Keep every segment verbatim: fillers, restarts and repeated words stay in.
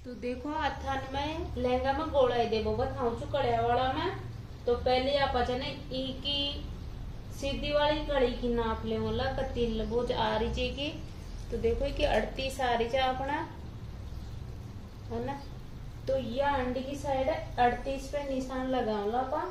तो देखो अथान में लहंगा में गोलाई देबो बताऊं छु कड़िया वाला में। तो पहले आप ने ई की सीधी वाली कड़ी की नाप ले मोला कत्ती बोझ आ रही चे की। तो देखो कि अड़तीस आ रही चे अपना है ना। तो यह अंडी की साइड अड़तीस पे निशान लगाऊंगा अपा।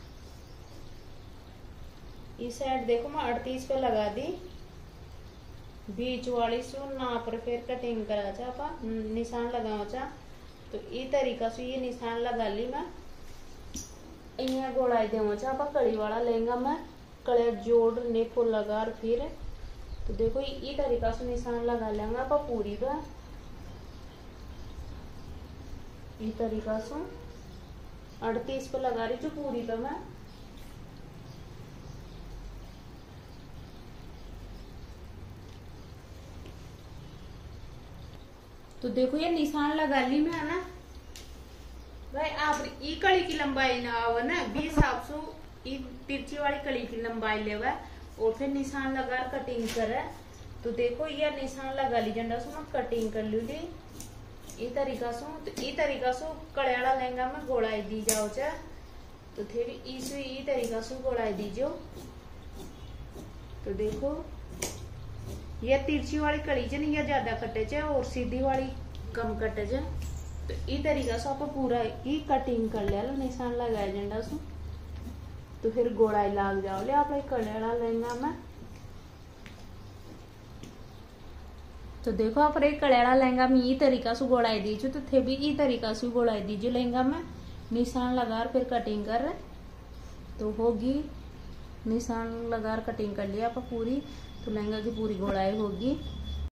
इस साइड देखो मैं अड़तीस पे लगा दी। बीच वाली सु नाप पर फिर कटिंग करा चा अपा निशान लगाओ चा। तो ई तरीका से ये निशान लगा ली मैं। इन्हें गोलाई देव चा अपा कड़ी वाला लहंगा में कड़े जोड़ नेपो लगा फिर। तो देखो ई तरीका से निशान लगा लेंगे अपा पूरी का। इस तरीका से अड़तीस पे लगा रही जो पूरी पे मैं। तो देखो ये निशान लगा ली मैं है ना भाई। आप ई कड़ी की लंबाई ना आओ ना बीस हिसाब से तिरछी वाली कड़ी की लंबाई ले और फिर निशान लगा कटिंग करे। तो देखो ये निशान लगा ली झंडा से मैं कटिंग कर लू ली ई तरीका से। तो ई तरीका से कड़ियाला लहंगा में गोलाई दी जाओ चा। तो फिर इस ई तरीका से गोलाई दीजो। तो देखो ये तिरछी वाली कड़ी च नहीं ज्यादा कटे च और सीधी वाली कम कटे च। तो ई तरीका से आप पूरा ई कटिंग कर लिया निशान लगाया झंडा से। तो फिर गोलाई लाग जाओ ले आप कड़ियाला लहंगा में। तो देखो आप एक कड़ियाला लहंगा में ई तरीका से गोलाई दीजिए। तो थे भी ई तरीका से गोलाई दीजिए लहंगा में निशान लगा फिर कटिंग कर। तो होगी निशान लगा कटिंग कर लिया आप पूरी। तो लहंगा की पूरी गोलाई होगी।